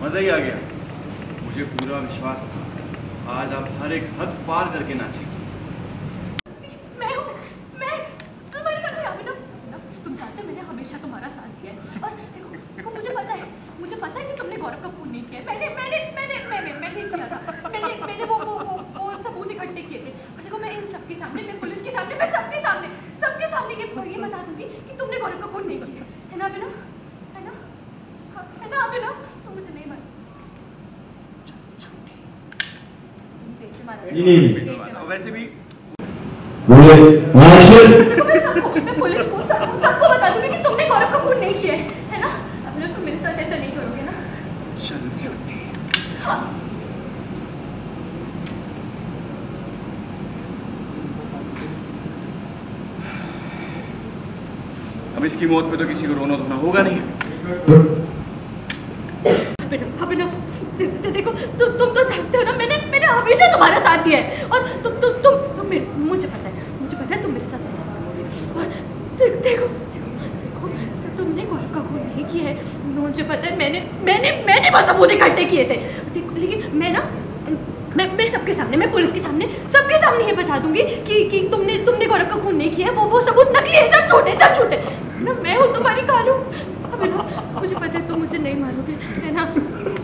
मज़ा ही आ गया। मुझे पूरा विश्वास था आज आप हर एक हद पार करके नाचेंगे। तुम जानते हो मैंने हमेशा तुम्हारा साथ दिया है और देखो मुझे पता है कि तुमने गौरव का खून नहीं किया है। मैंने किया था। मैंने वो सबूत इकट्ठे किए थे। और देखो मैं इन सबके सामने, मैं पुलिस के सामने, मैं सबके सामने ये बता दूंगी कि तुमने गौरव का खून नहीं किया है ना अभिनव? है ना अभिनव? तुम मुझे नहीं मानो। वैसे भी देखो मैं पुलिस को सबको बता दूंगी कि तुमने गौरव का खून नहीं किया है ना अभिनव? तुम मेरे साथ ऐसा नहीं करोगे ना? चल छोटी। हाँ। अब इसकी मौत पे तो किसी को रोना धोना होगा नहीं। अभिनव देखो तुम तो जानते हो ना मैंने हमेशा तुम्हारा साथ दिया है और तुम मुझे पता है तुम मेरे साथ ऐसा करोगे। और देखो तुमने गौरव का खून नहीं किया है, मुझे पता है। मैंने वो सबूत इकट्ठे किए थे। लेकिन मैं सबके सामने, मैं पुलिस के सामने, सबके सामने ये बता दूंगी कि तुमने गौरव का खून नहीं किया है। वो सबूत नकली है, सब झूठे। ना मैं हूँ तुम्हारी कालू। अभिनव मुझे पता है तुम मुझे नहीं मारोगे, है ना?